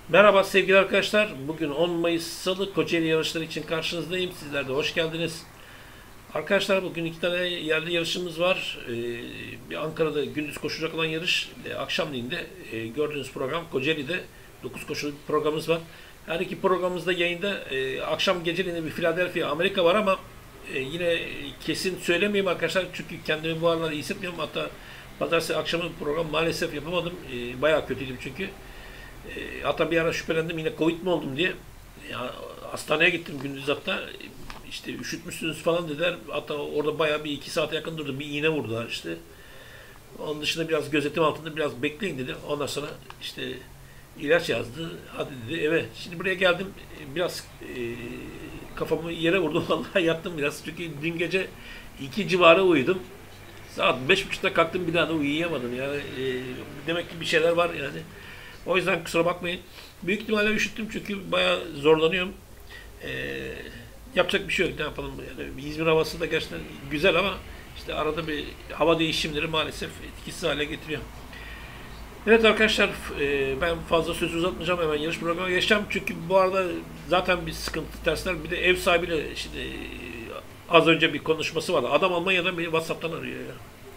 Merhaba sevgili arkadaşlar. Bugün 10 Mayıs Salı Kocaeli yarışları için karşınızdayım. Sizler de hoş geldiniz. Arkadaşlar bugün iki tane yerli yarışımız var. Bir Ankara'da gündüz koşacak olan yarış, akşamleyin de gördüğünüz program Kocaeli'de 9 koşuluk bir programımız var. Her iki programımızda yayında akşam geceliğinde bir Philadelphia Amerika var ama yine kesin söylemeyeyim arkadaşlar çünkü kendimi bu aralar iyi hissetmiyorum. Hatta pazartesi akşamı program maalesef yapamadım. Bayağı kötüydüm çünkü. Hatta bir ara şüphelendim yine Covid mi oldum diye. Ya, hastaneye gittim gündüz hatta. İşte üşütmüşsünüz falan dediler. Hatta orada bayağı bir 2 saate yakın durdu. Bir iğne vurdular işte. Onun dışında biraz gözetim altında biraz bekleyin dedi. Ondan sonra işte ilaç yazdı. Hadi dedi eve. Şimdi buraya geldim. Biraz kafamı yere vurdum. Vallahi yattım biraz. Çünkü dün gece 2 civarı uyudum. Saat 5.30'da kalktım bir daha da uyuyamadım. Yani demek ki bir şeyler var yani. O yüzden kusura bakmayın. Büyük ihtimalle üşüttüm çünkü bayağı zorlanıyorum. Ee, Yapacak bir şey yok. Ne yapalım? Yani İzmir havası da gerçekten güzel ama işte arada bir hava değişimleri maalesef etkisiz hale getiriyor. Evet arkadaşlar, ben fazla söz uzatmayacağım, hemen yarış programına geçeceğim. Çünkü bu arada zaten bir sıkıntı tersler. Bir de ev sahibiyle şimdi az önce bir konuşması vardı. Adam Almanya'dan beni WhatsApp'tan arıyor ya.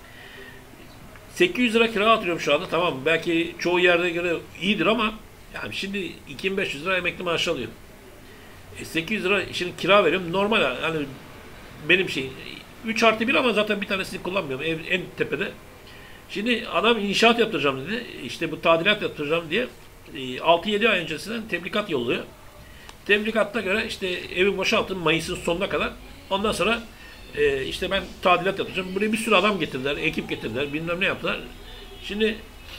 800 lira kira atıyorum şu anda. Tamam belki çoğu yerde göre iyidir ama yani şimdi 2500 lira emekli maaşı alıyor. 800 lira şimdi kira veriyorum. Normal yani benim şey 3 artı bir ama zaten bir tanesini kullanmıyorum. Ev en tepede. Şimdi adam inşaat yaptıracağım dedi. İşte bu tadilat yaptıracağım diye 6-7 ay öncesinden tebligat yolluyor. Tebligatta göre işte evi boşaltın Mayıs'ın sonuna kadar. Ondan sonra işte ben tadilat yapacağım. Buraya bir sürü adam getirdiler, ekip getirdiler, bilmem ne yaptılar. Şimdi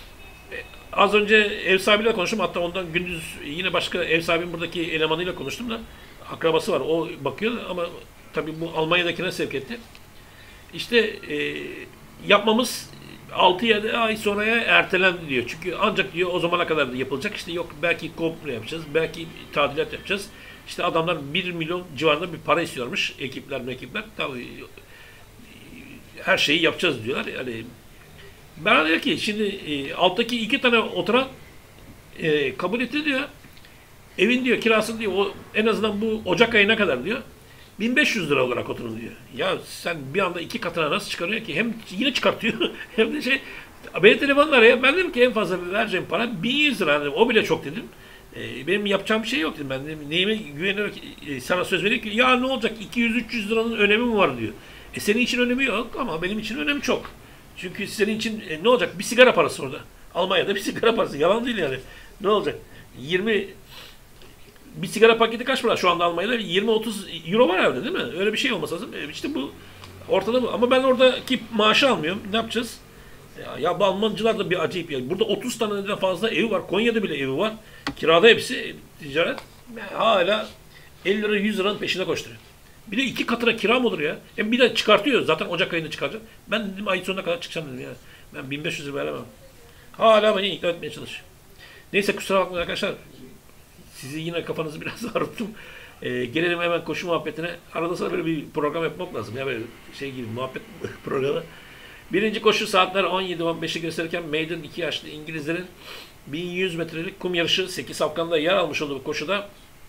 az önce ev sahibiyle konuştum. Hatta ondan gündüz yine başka ev sahibinin buradaki elemanıyla konuştum da akrabası var. O bakıyor ama tabii bu Almanya'dakine sevk etti. İşte yapmamız 6-7 ay sonraya ertelendi diyor. Çünkü ancak diyor o zamana kadar da yapılacak. İşte yok belki komple yapacağız, belki tadilat yapacağız. İşte adamlar 1 milyon civarında bir para istiyormuş ekipler. Tabii her şeyi yapacağız diyorlar. Yani ben diyor ki şimdi alttaki 2 tane oturan kabul etti diyor. Evin diyor kirasını diyor o, en azından bu Ocak ayına kadar diyor 1500 lira olarak oturun diyor. Ya sen bir anda 2 katına nasıl çıkarıyor ki? Hem yine çıkartıyor hem de şey beni telefonla araya ben dedim ki en fazla vereceğim para 1100 lira. Yani o bile çok dedim. Benim yapacağım bir şey yok dedim. Ben dedim, neyime güvenerek sana söz vereyim ki ya ne olacak 200-300 liranın önemi mi var diyor. Senin için önemi yok ama benim için önemi çok. Çünkü senin için ne olacak? Bir sigara parası orada. Almanya'da bir sigara parası. Yalan değil yani. Ne olacak? 20 bir sigara paketi kaç para? Şu anda Almanya'da 20-30 euro var herhalde değil mi? Öyle bir şey olması lazım. İşte bu ortada bu. Ama ben oradaki maaşı almıyorum. Ne yapacağız? Ya bu Almancılar da bir acayip ya. Burada 30 taneden fazla evi var. Konya'da bile evi var. Kirada hepsi ticaret. Hala 50 lira 100 liranın peşine koşturuyor. Bir de 2 katına kira mı olur ya? Hem bir de çıkartıyor. Zaten Ocak ayında çıkaracak. Ben dedim ay sonuna kadar çıkacağım dedim ya. Ben 1500 lira veremem. Hala beni ikna etmeye çalışıyor. Neyse kusura bakmayın arkadaşlar. Sizi yine kafanızı biraz ağrıttım. Gelelim hemen koşu muhabbetine. Arada sonra böyle bir program yapmak lazım. Ya böyle şey gibi muhabbet programı. Birinci koşu saatler 17-15'i gösterirken Maiden 2 yaşlı İngilizlerin 1100 metrelik kum yarışı 8 safkanda yer almış olduğu bu koşuda.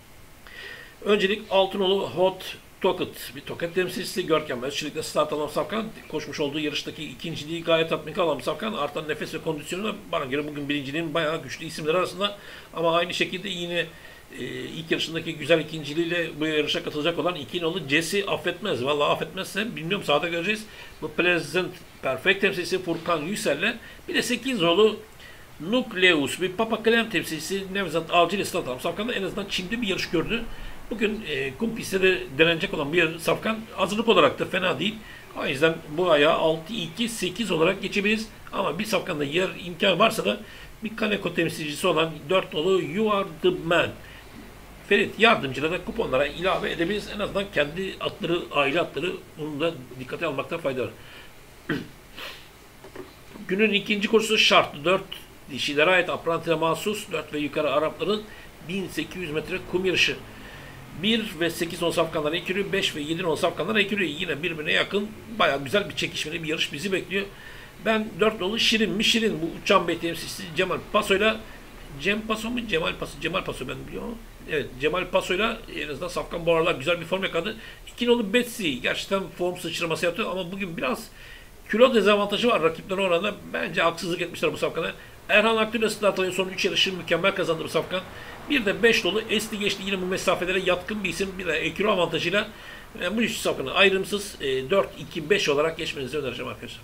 Öncelik Altınolu Hot Toket, bir Toket temsilcisi Görkem Özçelik'le start alan Safkan koşmuş olduğu yarıştaki ikinciliği gayet tatmin alan Safkan artan nefes ve kondisyonu da bana göre bugün birinciliğin bayağı güçlü isimler arasında ama aynı şekilde yine ilk yarışındaki güzel ikinciliğiyle bu yarışa katılacak olan 2 nolu Jesse affetmez. Vallahi affetmezse bilmiyorum sahada göreceğiz. Bu Pleasant Perfect temsilcisi Furkan Yüksel'le bir de 8 nolu Nukleus bir Papa Klem temsilcisi Nevzat Avcı ile start alan Safkan da en azından Çin'de bir yarış gördü. Bugün kum pistte de denenecek olan bir safkan hazırlık olarak da fena değil. O yüzden bu ayağı 6-2-8 olarak geçebiliriz. Ama bir safkanda yer imkan varsa da bir Kaneko temsilcisi olan 4 dolu You Are The Man. Ferit yardımcılara da kuponlara ilave edebiliriz. En azından kendi atları, aile atları bunu da dikkate almakta fayda var. Günün ikinci koşusu şartlı 4 dişilere ait Apranti'ye mahsus 4 ve yukarı Arapların 1800 metre kum yarışı. 1 ve 8 on safkanlar ekürü, 5 ve 7 on safkanlar ekürü. Yine birbirine yakın, bayağı güzel bir çekişmeli bir yarış bizi bekliyor. Ben 4 nolu Şirin mi Şirin bu Uçan Bey temsilcisi Cemal Paso'yla Cem Paso mu? Cemal Paso. Cemal Paso ben biliyorum. Evet, Cemal Paso'yla en azından Safkan bu aralar güzel bir form yakaladı. 2 nolu Betsy gerçekten form sıçraması yaptı ama bugün biraz kilo dezavantajı var rakiplerine oranla. Bence haksızlık etmişler bu Safkan'a. Erhan Akgül start alıyor. Son 3 yarışı mükemmel kazandı bu Safkan. Bir de 5 dolu Esti geçti. Yine bu mesafelere yatkın bir isim. Bir de kilo avantajıyla bu üç Safkan'ı ayrımsız 4-2-5 olarak geçmenizi önereceğim arkadaşlar.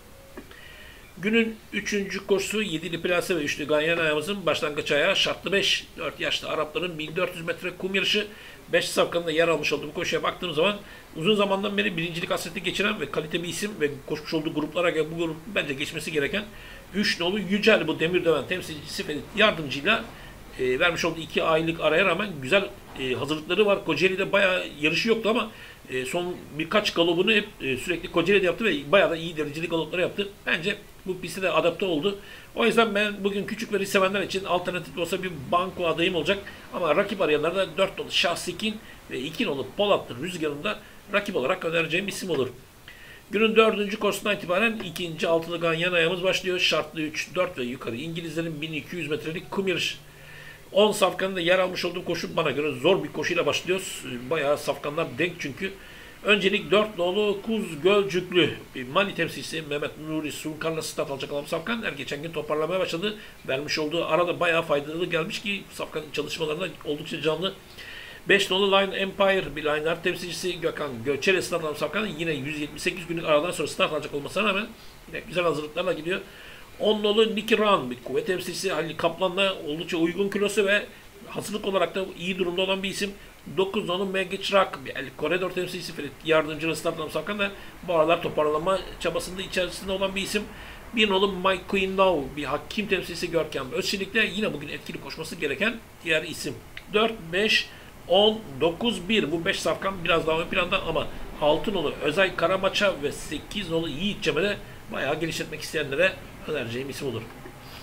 Günün 3. koşusu 7'li plase ve 3'lü ganyan ayağımızın başlangıç ayağı şartlı 5. 4 yaşlı Arapların 1400 metre kum yarışı 5 safkanın da yer almış olduğu bu koşuya baktığım zaman uzun zamandan beri birincilik hasreti geçiren ve kalite bir isim ve koşmuş olduğu gruplara göre bu grup bence geçmesi gereken 3 nolu Yücel bu Demirdöven temsilcisi Ferit Yardımcı'yla vermiş olduğu 2 aylık araya rağmen güzel hazırlıkları var. Kocaeli'de bayağı yarışı yoktu ama son birkaç galopunu hep sürekli Kocaeli'de yaptı ve bayağı da iyi dereceli galopları yaptı. Bence bu piste de adapte oldu. O yüzden ben bugün küçük veri sevenler için alternatif olsa bir banko adayım olacak. Ama rakip arayanlar da 4 nolu Şahsikin ve 2 nolu Polatlı Rüzgarı'nda rakip olarak önereceğim isim olur. Günün 4. koşusundan itibaren ikinci altılı ganyan ayağımız başlıyor. Şartlı 3, 4 ve yukarı İngilizlerin 1200 metrelik kum yarışı. 10 safkanın da yer almış olduğum koşu bana göre zor bir koşuyla başlıyoruz. Bayağı safkanlar denk çünkü. Öncelik 4 nolu Kuz Gölcüklü Mali temsilcisi Mehmet Nuri Sunkar'la start alacak olan Safkan her geçen gün toparlamaya başladı. Vermiş olduğu arada bayağı faydalı gelmiş ki Safkan çalışmalarında oldukça canlı. 5 nolu Line Empire bir Linear temsilcisi Gökhan Göçer'e start alan Safkan yine 178 günlük aradan sonra start alacak olmasına rağmen yine güzel hazırlıklarla gidiyor. 10 nolu Nicky Run bir kuvvet temsilcisi Halil Kaplan'la oldukça uygun kilosu ve hazırlık olarak da iyi durumda olan bir isim. 9 nolu Magic Rock bir koridor temsilcisi Ferit Yardımcı'nın startlanan Safkan da bu aralar toparlama çabasında içerisinde olan bir isim. 1 nolu Mike Queen Now bir hakim temsilcisi Görkem Özçelik'le yine bugün etkili koşması gereken diğer isim. 4, 5, 10, 9, 1 bu 5 Safkan biraz daha ön planda ama 6 nolu Özay Karamaça ve 8 nolu Yiğit Cemal'e bayağı geliştirmek isteyenlere önereceğim isim olur.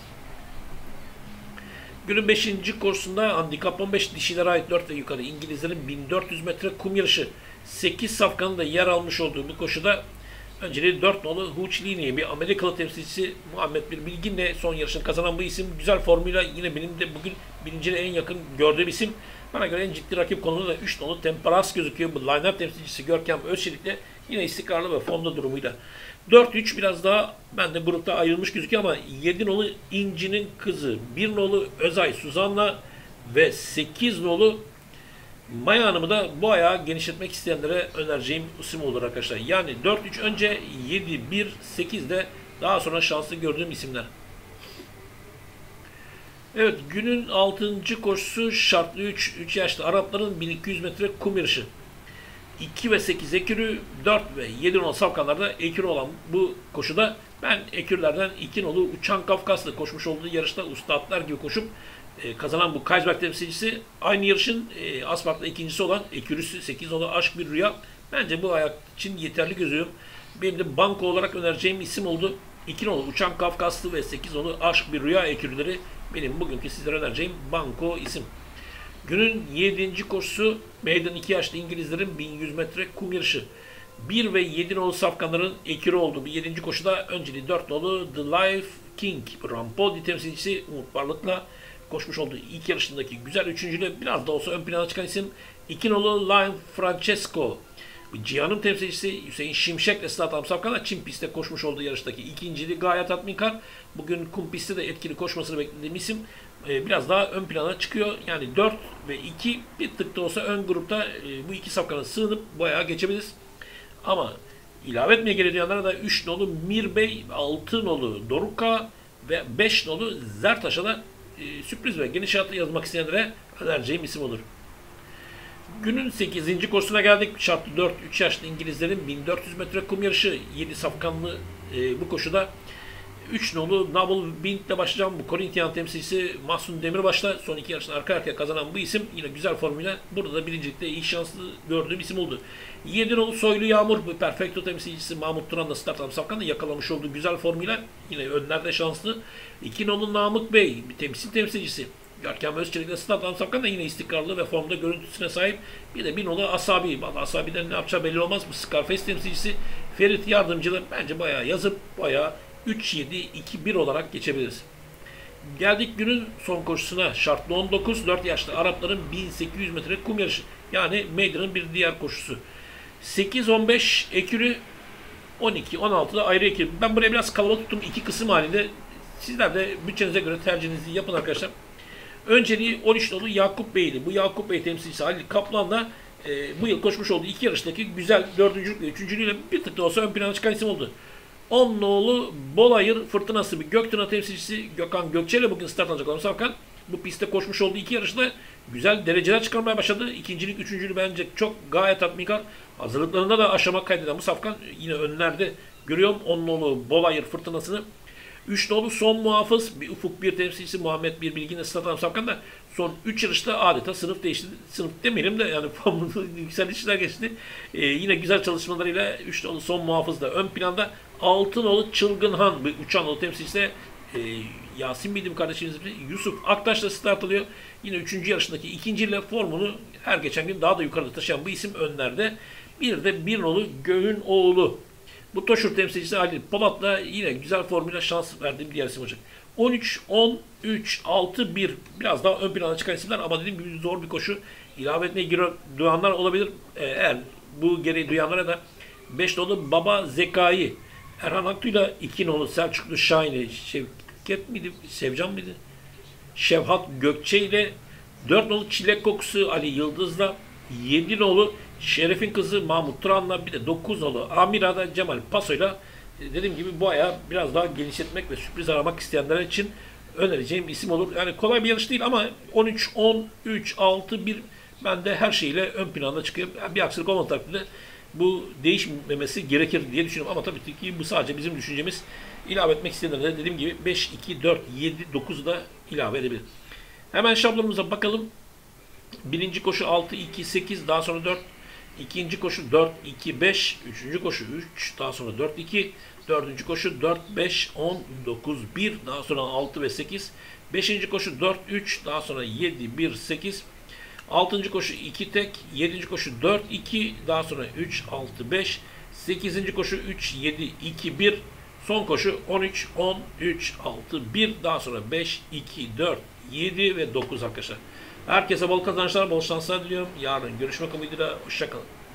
Günün 5. koşusunda handikap 15 dişilere ait 4 ve yukarı İngilizlerin 1400 metre kum yarışı 8 safkanın da yer almış olduğu bu koşuda önceliği 4 nolu Huçlini bir Amerikalı temsilcisi Muhammed Bir Bilgin'le son yarışını kazanan bu isim güzel formuyla yine benim de bugün birinciliğe en yakın gördüğüm isim. Bana göre en ciddi rakip konumunda da 3 nolu Temperas gözüküyor. Bu line-up temsilcisi Görkem Özçelik'le yine istikrarlı ve formda durumuyla. 4-3 biraz daha ben de grupta ayrılmış gözüküyor ama 7 nolu İnci'nin kızı, 1 nolu Özay Suzan'la ve 8 nolu Maya Hanım'ı da bu ayağı genişletmek isteyenlere önereceğim isim olur arkadaşlar. Yani 4-3 önce 7-1-8 de daha sonra şanslı gördüğüm isimler. Evet günün 6. koşusu şartlı 3 yaşlı Arapların 1200 metre kum yarışı. 2 ve 8 ekürü, 4 ve 7 nolu safkanlarda ekürü olan bu koşuda ben ekürlerden 2 nolu Uçan Kafkaslı koşmuş olduğu yarışta ustadlar gibi koşup kazanan bu Kaysberg temsilcisi aynı yarışın Aspart'ta ikincisi olan ekürüsü 8 nolu Aşk Bir Rüya bence bu ayak için yeterli gözüyorum. Benim de banko olarak önereceğim isim oldu. 2 nolu Uçan Kafkaslı ve 8 nolu Aşk Bir Rüya ekürüleri benim bugünkü sizlere önereceğim banko isim. Günün 7. koşusu meydan 2 yaşlı İngilizlerin 1100 metre kum yarışı. 1 ve 7 nolu safkanların ekürü olduğu bir 7. koşuda önceliği 4 nolu The Life King Rampoldi temsilcisi Umut Barlık'la koşmuş olduğu ilk yarışındaki güzel üçüncülüğü biraz da olsa ön plana çıkan isim 2 nolu Lion Francesco. Cihan'ın temsilcisi Hüseyin Şimşek'le start alan safkanlar Çin pistte koşmuş olduğu yarıştaki ikinciliği gayet tatminkar. Bugün kum pistte de etkili koşmasını beklediğim isim biraz daha ön plana çıkıyor. Yani 4 ve 2 bir tık da olsa ön grupta bu iki safkana sığınıp bayağı geçebiliriz. Ama ilave etmeye gerekenlere da 3 nolu Mirbey, 6 nolu Doruka ve 5 nolu Zertaş'a da sürpriz ve geniş hayatı yazmak isteyenlere önereceğim isim olur. Günün 8. koşusuna geldik. Şartlı 4, 3 yaşlı İngilizlerin 1400 metre kum yarışı 7 safkanlı bu koşuda 3 nolu Noble Bint'le başlayacağım. Bu Korinthian temsilcisi Mahsun Demirbaş'la son 2 yarışını arka arkaya kazanan bu isim yine güzel formuyla burada da birincilikte iyi şanslı gördüğüm isim oldu. 7 nolu Soylu Yağmur bu Perfecto temsilcisi Mahmut Turan'la start alan safkanla yakalamış olduğu güzel formuyla yine önlerde şanslı. 2 nolu Namık Bey bir temsilcisi Görkem Özçelik'le start alan safkan da yine istikrarlı ve formda görüntüsüne sahip. Bir de 1 nolu Asabi. Vallahi Asabi'den ne yapacağı belli olmaz. Bu Scarface temsilcisi Ferit Yardımcı'lı bence bayağı yazıp bayağı 3-7-2-1 olarak geçebiliriz. Geldik günün son koşusuna. Şartlı 19, 4 yaşlı Arapların 1800 metre kum yarışı. Yani meydanın bir diğer koşusu. 8-15 ekürü, 12-16'da ayrı ekürü. Ben buraya biraz kalabalık tuttum. İki kısım halinde. Sizler de bütçenize göre tercihinizi yapın arkadaşlar. Önceliği 13 nolu Yakup Bey'di. Bu Yakup Bey temsilcisi Halil Kaplan'la bu yıl koşmuş olduğu iki yarıştaki güzel dördüncülük ve üçüncülüğüyle bir tık da olsa ön plana çıkan isim oldu. 10 nolu Bolayır Fırtınası bir Göktürk'ün temsilcisi Gökhan Gökçe ile bugün start alacak olan Safkan bu pistte koşmuş olduğu iki yarışta güzel dereceler çıkarmaya başladı. İkincilik, üçüncülük bence çok gayet tatminkar. Hazırlıklarında da aşama kaydeden bu Safkan yine önlerde görüyorum 10 nolu Bolayır Fırtınası'nı. 3 nolu Son Muhafız bir Ufuk bir temsilcisi Muhammed bir Bilgin'le start alan Safkan da son 3 yarışta adeta sınıf değişti. Sınıf demeyelim de yani formunu yükselişler geçti. Yine güzel çalışmalarıyla 3 nolu Son Muhafız da ön planda. 6 nolu Çılgın Han bir uçan nolu temsilcisi Yasin bildiğim kardeşimiz Yusuf Aktaş'la start alıyor. Yine 3. yarışındaki ikinciyle formunu her geçen gün daha da yukarıda taşıyan bu isim önlerde. Bir de 1 nolu Göğün Oğlu. Bu Toşur temsilcisi Halil Polat'la yine güzel formuyla şans verdiğim diğer isim olacak. 13, 10, 3, 6, 1 biraz daha ön plana çıkan isimler ama dediğim gibi zor bir koşu. İlave etmeye duyanlar olabilir. Eğer bu gereği duyanlara da 5 nolu Baba Zekai, Erhan Aktu'yla 2 nolu Selçuklu Şahin'i, Şevket miydi, Sevcan mıydı? Şevhat Gökçe ile 4 nolu Çilek Kokusu Ali Yıldız'la 7 nolu Şeref'in kızı Mahmut Turan'la bir de 9 nolu Amira'da Cemal Paso'yla dediğim gibi bu ayağı biraz daha genişletmek ve sürpriz aramak isteyenler için önereceğim bir isim olur. Yani kolay bir yarış değil ama 13, 10, 3, 6, 1 ben de her şeyle ön planda çıkıyor. Yani bir aksilik olmadığı takdirde bu değişmemesi gerekir diye düşünüyorum. Ama tabii ki bu sadece bizim düşüncemiz. İlave etmek isteyenler de dediğim gibi 5, 2, 4, 7, 9'u da ilave edebilir. Hemen şablonumuza bakalım. Birinci koşu 6, 2, 8 daha sonra 4. İkinci koşu 4, 2, 5. Üçüncü koşu 3 daha sonra 4, 2. Dördüncü koşu 4, 5, 10, 9, 1 daha sonra 6 ve 8. Beşinci koşu 4, 3 daha sonra 7, 1, 8. Altıncı koşu 2 tek. Yedinci koşu 4, 2 daha sonra 3, 6, 5. Sekizinci koşu 3, 7, 2, 1. Son koşu 13, 10, 3, 6, 1 daha sonra 5, 2, 4, 7 ve 9 arkadaşlar. Herkese bol kazançlar, bol şanslar diliyorum. Yarın görüşmek umuduyla. Hoşçakalın.